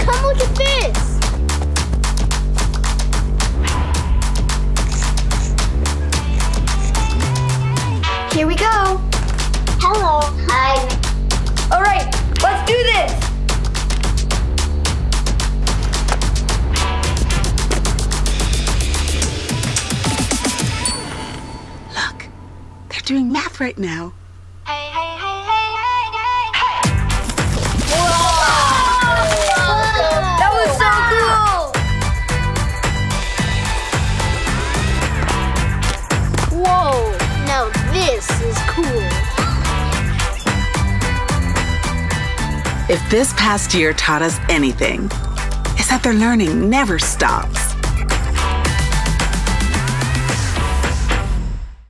Come look at this. Here we go. Hello. Hi. All right, let's do this. Look, they're doing math right now. Hey, hey, hey, hey, hey, hey, hey. That was so cool. Whoa, now this is cool. If this past year taught us anything, it's that their learning never stops.